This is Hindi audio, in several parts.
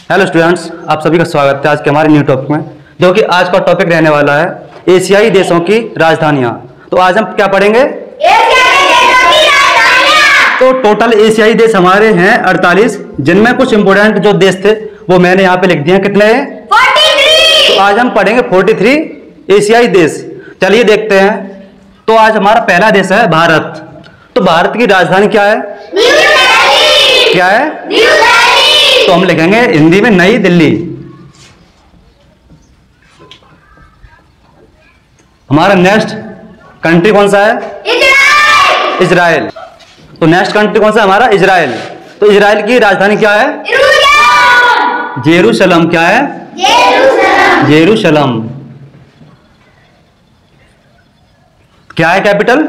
हेलो स्टूडेंट्स, आप सभी का स्वागत है आज के हमारे न्यू टॉपिक में, जो कि आज का टॉपिक रहने वाला है एशियाई देशों की राजधानियां। तो आज हम क्या पढ़ेंगे? एशियाई देशों की राजधानियां। तो टोटल एशियाई देश हमारे हैं 48, जिनमें कुछ इंपोर्टेंट जो देश थे वो मैंने यहाँ पे लिख दिए हैं। कितने हैं? 43। तो आज हम पढ़ेंगे 43 एशियाई देश। चलिए देखते हैं। तो आज हमारा पहला देश है भारत। तो भारत की राजधानी क्या है? न्यू दिल्ली। क्या है? न्यू दिल्ली। तो हम लिखेंगे हिंदी में नई दिल्ली। हमारा नेक्स्ट कंट्री कौन सा है? इजराइल। इजराइल। तो नेक्स्ट कंट्री कौन सा है हमारा? इजराइल। तो इजराइल की राजधानी क्या है? जेरूशलम। क्या है? जेरूशलम। क्या है कैपिटल?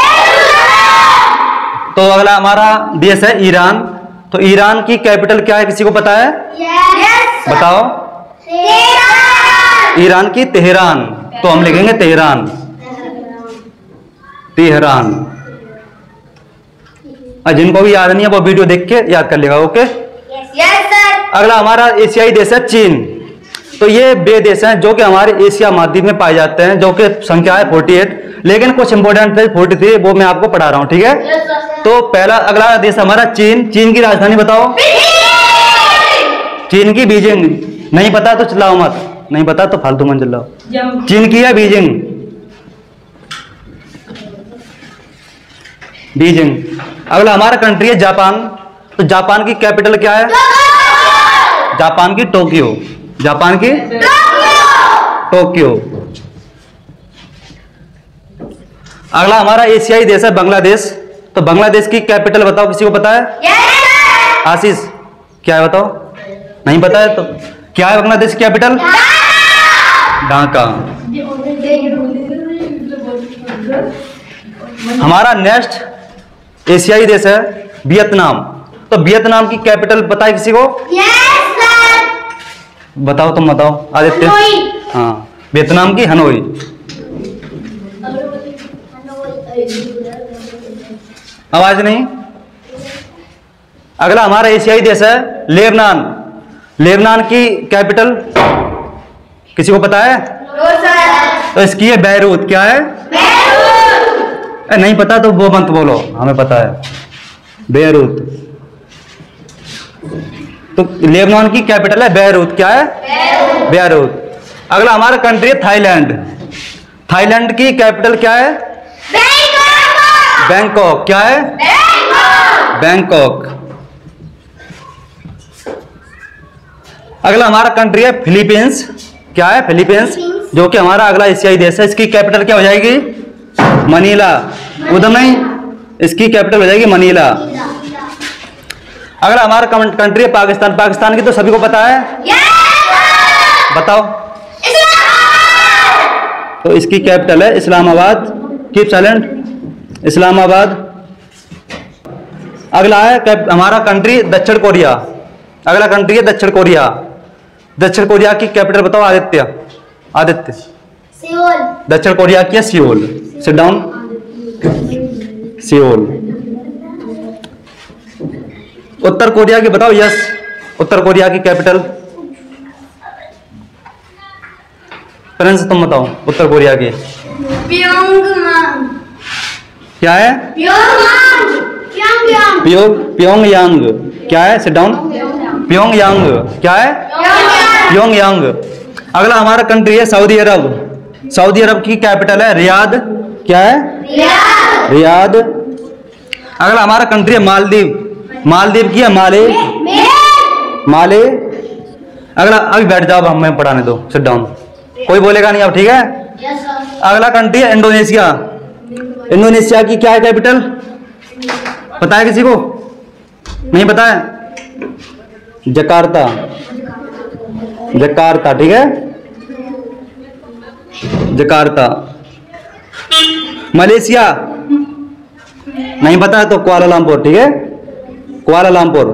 तो अगला हमारा देश है ईरान। तो ईरान की कैपिटल क्या है? किसी को पता है? बताओ। ईरान की तेहरान। तो हम लिखेंगे तेहरान। तेहरान। और जिनको भी याद नहीं है वो वीडियो देख के याद कर लेगा। ओके। अगला हमारा एशियाई देश है चीन। तो ये वे देश हैं जो कि हमारे एशिया महाद्वीप में पाए जाते हैं, जो कि संख्या है 48, लेकिन कुछ इंपोर्टेंट है 43, वो मैं आपको पढ़ा रहा हूँ। ठीक है। तो पहला अगला देश हमारा चीन। चीन की राजधानी बताओ। चीन की बीजिंग। नहीं पता तो चिल्लाओ मत, नहीं पता तो फालतू मन चिल्लाओ। चीन की है बीजिंग। बीजिंग। अगला हमारा कंट्री है जापान। तो जापान की कैपिटल क्या है? जापान की टोक्यो। जापान की टोक्यो। अगला हमारा एशियाई देश है बांग्लादेश। तो बांग्लादेश की कैपिटल बताओ, किसी को पता है? आशीष, क्या है बताओ? नहीं पता है तो क्या है बांग्लादेश की कैपिटल? ढाका। हमारा नेक्स्ट एशियाई देश है वियतनाम। तो वियतनाम की कैपिटल पता है किसी को? बताओ, तुम बताओ आदित्य। हाँ, वियतनाम की हनोई। आवाज नहीं। अगला हमारा एशियाई देश है लेबनान। लेबनान की कैपिटल किसी को पता है? तो इसकी है बैरूत। क्या है? नहीं पता तो वो मत बोलो, हमें पता है बैरूत। तो लेबनान की कैपिटल है बैरूत। क्या है? बैरूत। अगला हमारा कंट्री है थाईलैंड। थाईलैंड की कैपिटल क्या है? बैंकॉक। क्या है? बैंकॉक। अगला हमारा कंट्री है फिलीपींस। क्या है? फिलीपींस, जो कि हमारा अगला एशियाई देश है। इसकी कैपिटल क्या हो जाएगी? मनीला। उधर नहीं, इसकी कैपिटल हो जाएगी मनीला। अगला हमारा कंट्री है पाकिस्तान। पाकिस्तान की तो सभी को पता है। बताओ। तो इसकी कैपिटल है इस्लामाबाद। Keep silent. इस्लामाबाद। अगला है हमारा कंट्री दक्षिण कोरिया। अगला कंट्री है दक्षिण कोरिया। दक्षिण कोरिया की कैपिटल बताओ आदित्य। आदित्य। सियोल। दक्षिण कोरिया की है सियोल। Sit down. सियोल। उत्तर कोरिया की बताओ। यस। उत्तर कोरिया की कैपिटल? प्रिंस तुम बताओ उत्तर कोरिया की। क्या है? प्योंगयांग। क्या है? Sit down. प्योंगयांग। क्या है? प्योंगयांग। अगला हमारा कंट्री है सऊदी अरब। सऊदी अरब की कैपिटल है रियाद। क्या है? रियाद। अगला हमारा कंट्री है मालदीव। मालदीव की है माले। माले। अगला अभी बैठ जाओ, हमें पढ़ाने दो। Sit down. कोई बोलेगा नहीं अब, ठीक है। अगला कंट्री है इंडोनेशिया। इंडोनेशिया की क्या है कैपिटल? पता है किसी को? नहीं पता है? जकार्ता। जकार्ता। ठीक है, जकार्ता। मलेशिया नहीं पता है तो कुआलालंपुर। ठीक है, Kuala Lumpur.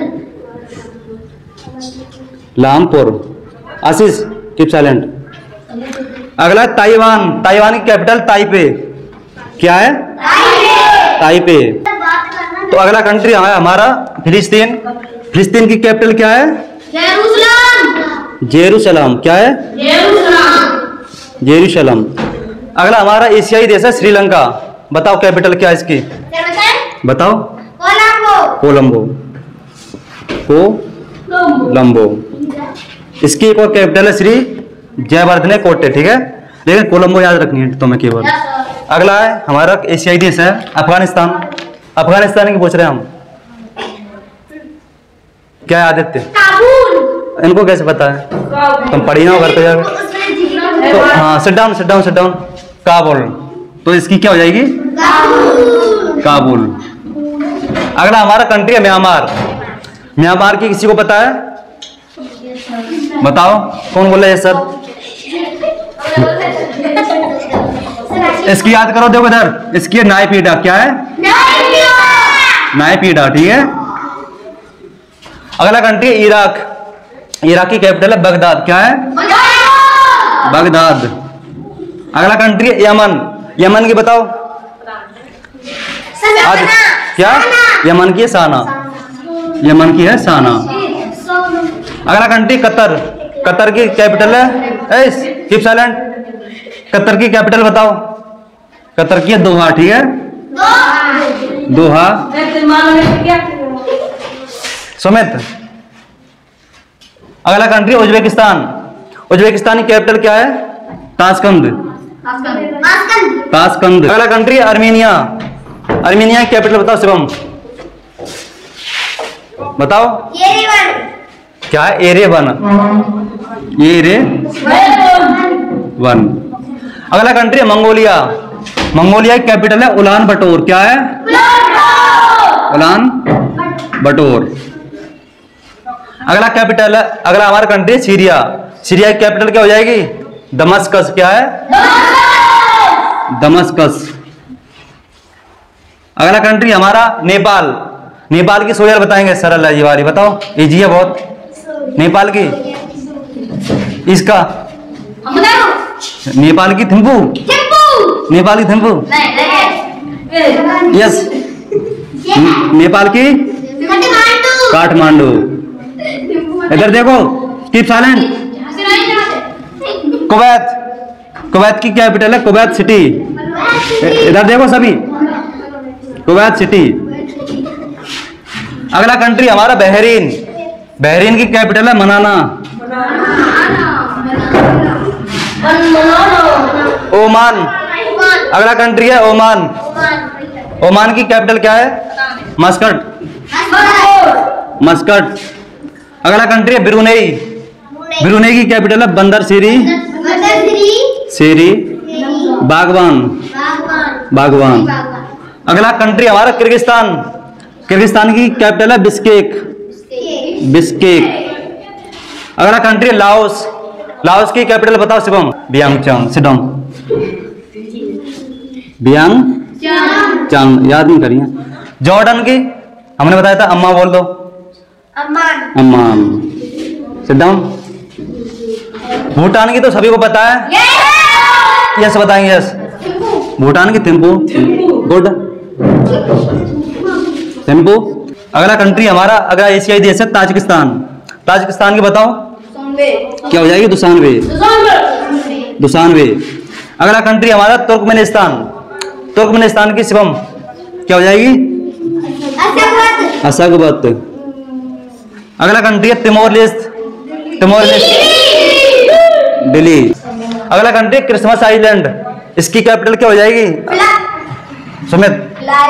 Lumpur. Ashish keep silent. अगला ताइवान। ताइवान की कैपिटल ताइपे। क्या है? ताइपे। तो अगला कंट्री है हमारा फिलिस्तीन। फिलिस्तीन की कैपिटल क्या है? जेरूसलम। क्या है? जेरूसलम। अगला हमारा एशियाई देश है श्रीलंका। बताओ कैपिटल क्या है इसकी? बताओ। कोलंबो। कोलंबो। इसकी एक और कैपिटल है श्री जयवर्धने कोटे। ठीक है, लेकिन कोलंबो याद रखनी है तुम्हें केवल। अगला है हमारा एशियाई देश है अफगानिस्तान। अफगानिस्तान की पूछ रहे हैं हम। क्या है आदित्य? इनको कैसे पता है? तुम पढ़ी ना घर पे जाकर। तो हाँ, sit down sit down sit down. Kabul. तो इसकी क्या हो जाएगी? काबुल। अगला हमारा कंट्री है म्यांमार। म्यांमार की किसी को पता है? बताओ कौन बोल रहे हैं सर? इसकी याद करो, देखो इधर इसकी नायपीडा। क्या है? नायपीडा। ठीक है। अगला कंट्री इराक। इराक की कैपिटल है बगदाद। क्या है? बगदाद। अगला कंट्री यमन। यमन की बताओ। क्या? यमन की है साना। यमन की है साना। अगला कंट्री कतर। कतर की कैपिटल है कीप साइलेंट। कतर की कैपिटल बताओ। कतर की है दोहा। ठीक है, दोहा। सुमित। अगला कंट्री उज्बेकिस्तान। उज्बेकिस्तान की कैपिटल क्या है? ताशकंद। ताशकंद। अगला कंट्री अर्मेनिया। अर्मेनिया की कैपिटल बताओ शिवम। बताओ। क्या है? एरेवन। एरेवन। अगला कंट्री है मंगोलिया। मंगोलिया की कैपिटल है उलान बटोर। क्या है? उलान बटोर। अगला कैपिटल है, अगला हमारा कंट्री सीरिया। सीरिया की कैपिटल क्या हो जाएगी? दमस्कस। क्या है? दमस्कस। अगला कंट्री हमारा नेपाल। नेपाल की सोयल बताएंगे, सरल है ये वाली। बताओ, इजी है बहुत। नेपाल की इसका नेपाल की थिम्पू। नेपाल की थिम्पू। यस। नेपाल की काठमांडू। इधर देखो, कीप साइलेंट। कुवैत। कुवैत की कैपिटल है कुवैत सिटी। इधर देखो सभी, कुवैत सिटी। अगला कंट्री हमारा बहरीन। बहरीन की कैपिटल है मनाना। ओमान। अगला कंट्री है ओमान। ओमान की कैपिटल क्या है? मस्कट। मस्कट। अगला कंट्री है ब्रुनेई। ब्रुनेई की कैपिटल है Bandar Seri. Seri. Begawan. Begawan. अगला कंट्री हमारा किर्गिस्तान। किर्गिस्तान की कैपिटल है बिश्केक। बिश्केक। अगला कंट्री लाओस। लाओस की कैपिटल बताओ Shivam. Vientiane. Sit down. Vientiane. याद नहीं करिए। जॉर्डन की हमने बताया था, अम्मा बोल दो। अम्मान। Sit down. भूटान की तो सभी को पता है। यस बताएंगे, यस। भूटान की थिम्पू। गुड, थिम्पू। अगला कंट्री हमारा, अगला एशियाई देश है ताजिकिस्तान। ताजिकिस्तान की बताओ क्या हो जाएगी? दुशानबे। दुशानबे। अगला कंट्री हमारा तुर्कमेनिस्तान। तुर्कमेनिस्तान की शिवम क्या हो जाएगी? अशगबत। अगला कंट्री है Timor Leste. Timor Leste Dili. अगला कंट्री क्रिसमस आइलैंड। इसकी कैपिटल क्या हो जाएगी? सुमित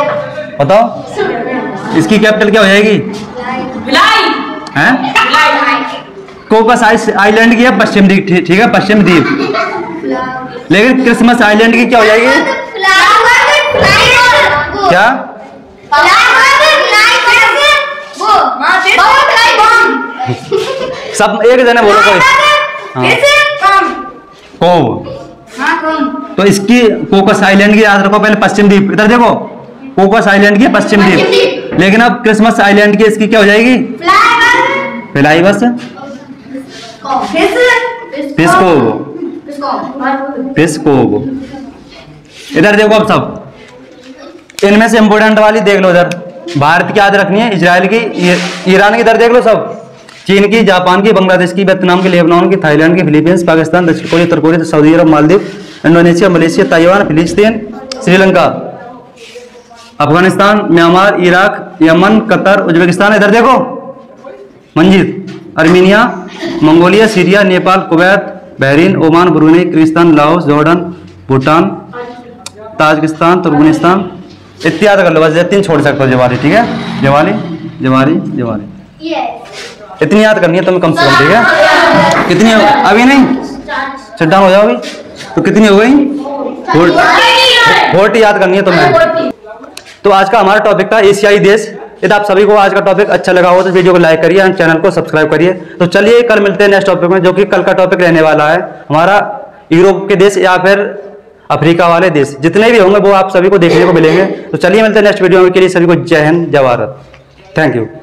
बताओ, इसकी कैपिटल क्या हो जाएगी? हैं? कोकस आइलैंड की है पश्चिम द्वीप। ठीक है, पश्चिम द्वीप। लेकिन क्रिसमस आइलैंड की क्या हो जाएगी? क्या? सब एक जने बोलो कोई। कोव। तो इसकी कोकस आइलैंड की याद रखो पहले, पश्चिम द्वीप। इधर देखो, कोकस आइलैंड की पश्चिम द्वीप। लेकिन अब क्रिसमस आइलैंड की इसकी क्या हो जाएगी? फिलाई बस। पिस्कोव। पिस्कोव। इधर देखो अब सब, इनमें से इंपोर्टेंट वाली देख लो। इधर भारत की याद रखनी है, इजराइल की, ईरान की। इधर देख लो सब चीन की, जापान की, बांग्लादेश की, वियतनाम की, लेबनान की, थाईलैंड की, फिलीपींस, पाकिस्तान, दक्षिण कोरिया, उत्तर Korea, Saudi Arabia, Maldives, Indonesia, Malaysia, Taiwan, Palestine, Sri Lanka, Afghanistan, Myanmar, Iraq, Yemen, Qatar, Uzbekistan, इधर देखो Manjeet, Armenia, Mongolia, Syria, Nepal, Kuwait, Bahrain, Oman, Brunei, Kyrgyzstan, Laos, Jordan, Bhutan, Tajikistan, Turkmenistan इत्यादि कर लो। बस ये 3 छोड़ सकते हो। जवाली, ठीक है, जवाली जवाली जवाली, इतनी याद करनी है तुम्हें कम से कम, ठीक है। कितनी अभी नहीं, सिट डाउन हो जाओ अभी। तो कितनी हो गई? 40 याद करनी है तुम्हें। तो आज का हमारा टॉपिक था एशियाई देश। यदि आप सभी को आज का टॉपिक अच्छा लगा हो तो वीडियो को लाइक करिए और चैनल को सब्सक्राइब करिए। तो चलिए कल मिलते हैं नेक्स्ट टॉपिक में, जो कि कल का टॉपिक रहने वाला है हमारा यूरोप के देश या फिर अफ्रीका वाले देश, जितने भी होंगे वो आप सभी को देखने को मिलेंगे। तो चलिए मिलते हैं नेक्स्ट वीडियो में। के लिए सभी को जय हिंद, जय भारत, थैंक यू।